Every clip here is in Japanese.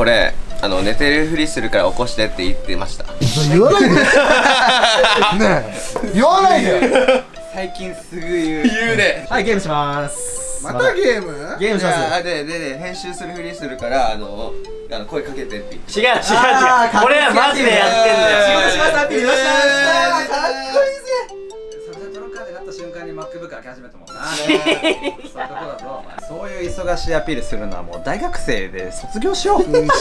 これ寝てるふりするから起こしてって言ってました。 言わないでねえ、言わないでよ。 最近すぐ言うね。 はい、ゲームします。 またゲームゲームします。 で編集するふりするから声かけてって言って。 違う違う違う、これはマジでやってんだよ。 仕事しますアピールよっしゃー。かっこいいぜ。 それでトロッカーでなった瞬間に MacBook 開き始めたもんな。そういうとこだとそういう忙しいアピールするのはもう大学生で卒業しよう。大学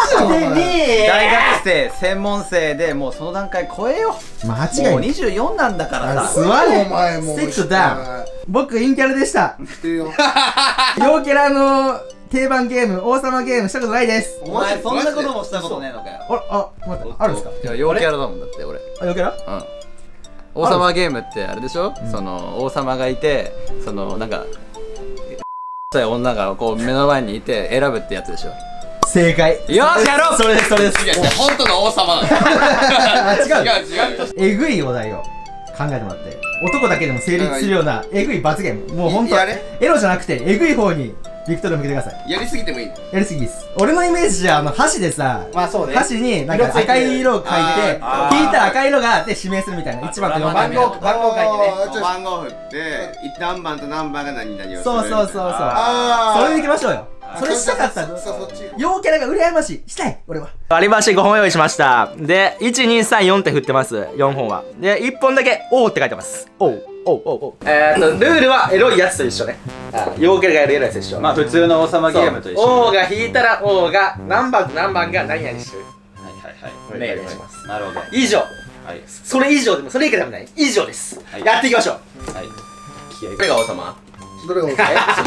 生専門生でもうその段階超えよう。 間違いない。 もう24なんだからさ。 座れお前もうセットダウン。僕陰キャラでした。 言ってよ。 陽キャラの定番ゲーム、王様ゲームしたことないです。 お前そんなこともしたことねえのかよ。 待って、あるんですか？ いや、陽キャラだもんだって俺。 あ、陽キャラ？ うん。王様ゲームってあれでしょ？その王様がいて、そのなんか女がこう目の前にいて選ぶってやつでしょ。 正解。 よーしやろう。 それです、それです。 いや本当の王様なんだ。違う。 えぐいお題を考えてもらって、男だけでも成立するようなえぐい罰ゲーム。もうほんとエロじゃなくてえぐい方にビクトル向けてください。 やりすぎてもいい。 やりすぎです。俺のイメージじゃ箸でさ、 まあそうね。 箸になんか赤い色を書いて、引いたら赤い色があって指名するみたいな。1番と4番みたいな。 番号書いてね。 番号振って何番と何番が何々をする。 そう。それでいきましょうよ。それしたかったの。陽キャラが羨ましい。したい俺は。 割り箸5本用意しました。で、1、2、3、4って振ってます。4本は。で、1本だけ「O」って書いてます。おう。ルールはエロいやつと一緒ね。陽キャラがやるエロいやつと一緒。 まあ普通の王様ゲームと一緒。 O が引いたら O が何番と何番が何々してる。 はい。 命令します。 なるほど。 以上。 はい。 それ以上でもそれ以下でもない。以上です。やっていきましょう。 はい。 どれが王様？ どれが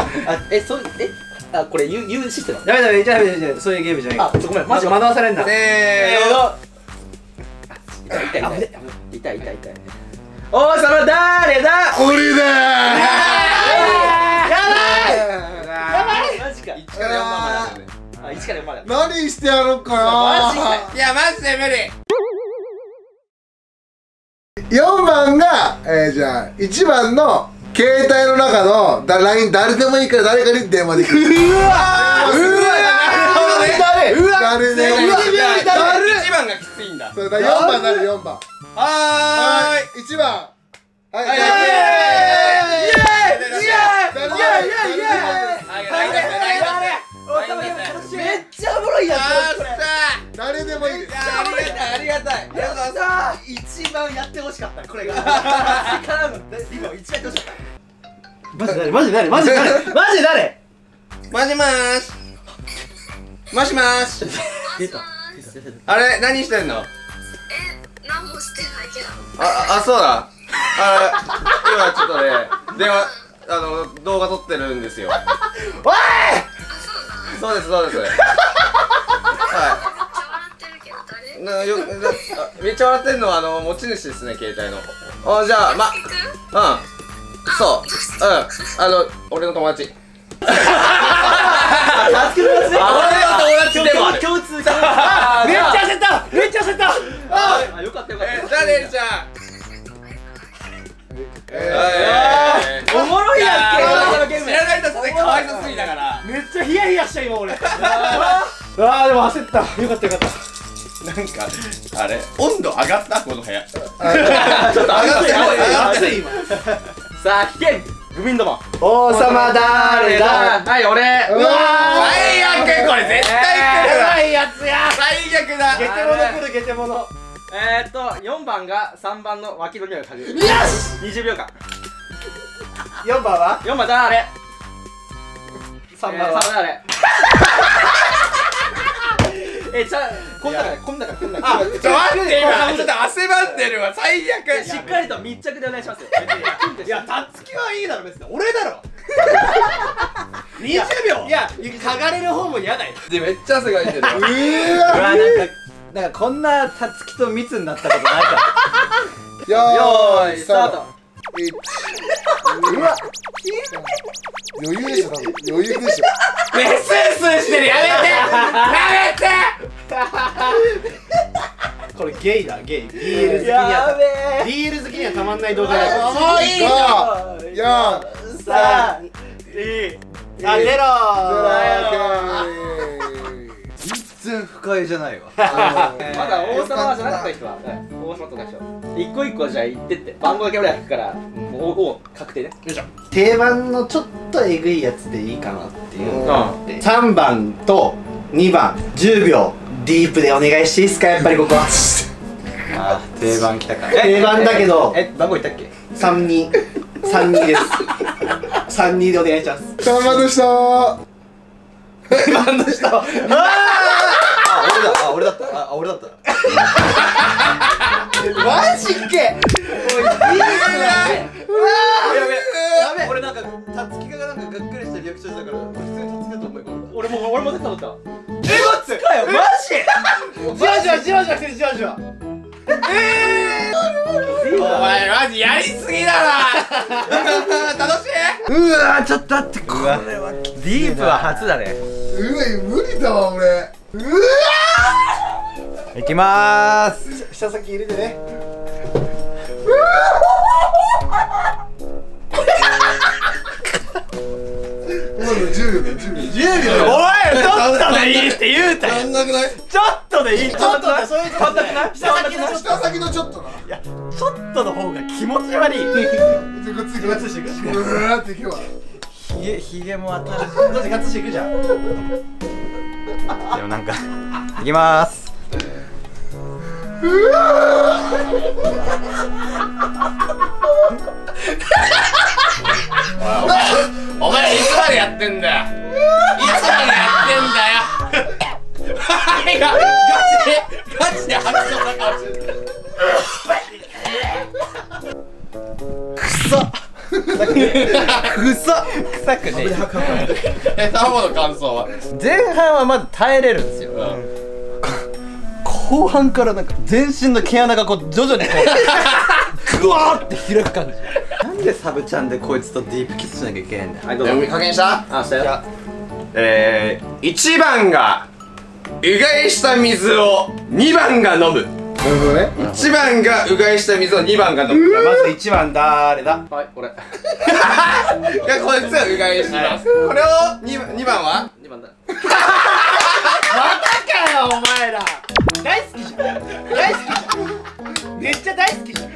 これ言うシステム。 ダメ、そういうゲームじゃない。 ごめん、マジ惑わされんな。 せーの。 痛い。王様誰だ？ 俺だやばいマジか。1から4番まで。1から4まで。 何してやろうかな。 マジか。 いやマジで無理。 4番がじゃあ1番の携帯の中のLINE誰でもいいから誰かに電話できる。 うわ誰でもいい。 1番がきついんだ。 そうだ、4番なる4番。 はーい。 1番。はい。 めっちゃおもろいやつこれ。 誰でもいいです。 ありがたい。 一番やってほしかったこれが。からの今一番やってほしかった。マジ誰？ もしもーし。 出た。 あれ何してんの？ 何もしてないけど。 そうだ。今ちょっとね電話動画撮ってるんですよ。 おい！ そうです。 めっちゃ笑ってるけど誰？ めっちゃ笑ってんのは持ち主ですね、携帯の。じゃあ俺の友達。俺の友達でもある。 共通。めっちゃ焦った。よかった。 じゃあねるちゃん。 おもろいやんけ。 知らないとそれかわいそすぎだから。 めっちゃヒヤヒヤした今俺。でも焦った。よかった。 なんかあれ温度上がったこの部屋。ちょっと上がって今。 さあ聞けグビンども。王様誰だ？はい俺。 うわ最悪これ絶対来るわ。 やばいやつや。 最悪だ。 ゲテモノ。4番が3番の脇の匂いを嗅ぐ。よし！20秒間。4番は誰？3番は誰？こんなから。 ちょ待って今ちょっと汗ばんでるわ最悪。 しっかりと密着でお願いします。 いや、たつきはいいだろ別に。俺だろ。20秒。いや、嗅がれる方も嫌だよ。 でめっちゃ汗がいてる。 なんかこんなたつきと密になったことないかよーいスタート。うわ余裕でしょ。 ねスースーしてる。やめて。 これゲイだ、ゲイ。BL 好きにはたまんない動画だ。 もういいよ。 4、 3、2、 あ、ゼロ。 いつ然不快じゃないわ。 まだ王様じゃなかった人は王様とかでしょ。一個一個じゃあ言ってって番号だけ俺ら聞くからもう王確定ね。よいしょ。 定番のちょっとえぐいやつでいいかなっていうのがあって3番と2番10秒ディープでお願いしていいですか。やっぱりここはあー定番きたか。 定番だけど番号言ったっけ 32です32でお願いします。 3番でした 3番でした俺だったマジっけ。 俺なんかたつきがなんかがっかりしたリアクションだから俺普通にたつきだと思い込んだ。 俺も絶対思った。 じわじわじわじわ来てるじわじわ。 お前マジやりすぎだな楽しい。 うわーちょっと待ってこれはディープは初だね。 うわ無理だわ俺。うわいきまーす。 下先入れてね。 10秒だよ10秒。 おいちょっとでいいって言うたよ。 なんなくない？ ちょっとでいい。ちょっとでそういうことなくない？ 下先のちょっとな。 いやちょっとの方が気持ち悪い。 じゃあこっち行く。うわーって今日は。 ひげも当たる。 どっちガッツしていくじゃん。 でもなんかいきまーす。 お前いつまでやってんだよ。いつまでやってんだよ。ガチで吐きそうな顔してる。 臭くねタモの感想は。 前半はまだ耐えれるんですよ。後半からなんか全身の毛穴がこう徐々にこうグワーって開く感じ。なんでサブちゃんでこいつとディープキスしなきゃいけないんだよ。 はいどうぞ。 確認した？ あしたよ。 1番がうがいした水を2番が飲む。 なるほどね。 1番がうがいした水を2番が飲む。 まず1番誰だ。 はい俺。 いやこいつはうがいします。これを2番は 2番だ。 またかよお前ら。大好きじゃん。大好きじゃん。めっちゃ大好きじゃん。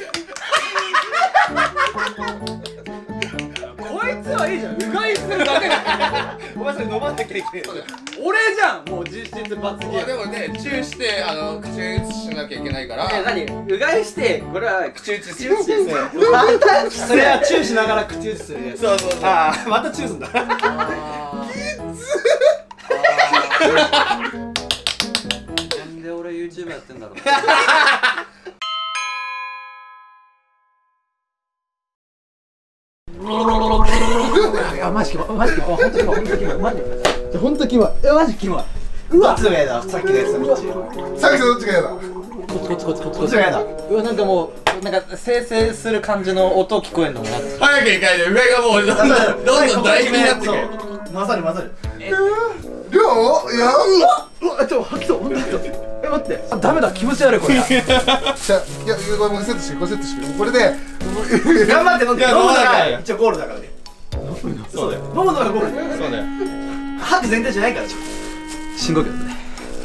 こいつはいいじゃん。うがいするだけだ。 お前それ飲まなきゃいけない。 俺じゃんもう実質罰ゲーム。 でもねチューして口移しなきゃいけないから。 何うがいしてこれは口移しする。 それはチューしながら口移しするやつ。 そうそうそう。 ああまたチューすんだ。 なんで俺 YouTube やってんだろう。 マジキモい。本当キモい。マジキモい。うわ。どっちがやだ。さっきのやつこっち。 さっきとどっちがやだ。 こっちがやだ。 うわなんかもうなんか生成する感じの音聞こえんのもなって。 早く行かないで上がもうどんどん唾液になってくる。 混ざる。 量いやうわちょ吐きそう。待ってダメだ気持ち悪いこれ。 じゃあいやこれもうセットしてこれセットしてこれで頑張って飲んで。飲むのいやが一応ゴールだからね。そうだよ。飲むのがゴール。 そうだよ。 吐く全体じゃないから。 深呼吸だね。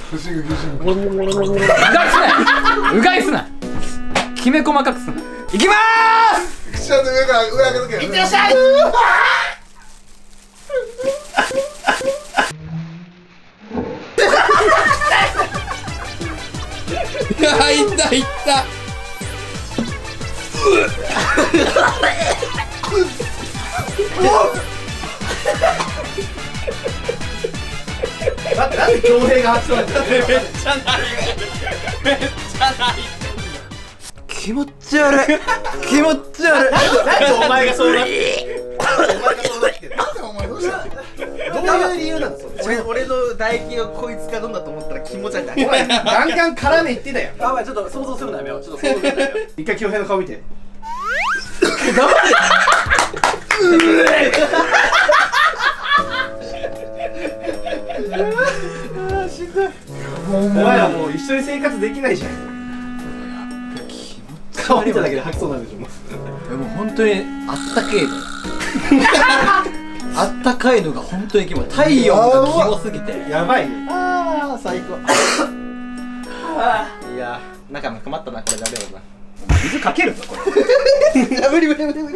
うがいすなきめ細かくすな。いきまーす。 口の上から上上げとけ。 いってらっしゃい。 いやいったいった。 なんで恭平が発動なんだよ。 めっちゃ泣いてる。めっちゃ泣いてる。 気持ち悪い気持ち悪い。 なんでお前がそうなってる。 お前どうしたどういう理由なんだそれ。俺の唾液をこいつが飲んだと思ったら気持ち悪い。お前ガンガン絡め言ってたよ。 あお前ちょっと想像するのやめよう。ちょっと想像するのやめよう。 一回恭平の顔見て。お前らもう一緒に生活できないじゃん。顔見ただけで吐きそうなんでしょ。 もう本当にあったけえのあったかいのが本当にキモい。太陽がキモすぎてやばいね。 ああ最高いや仲間困ったなこれだけだな水かけるぞこれいや無理無理無理無理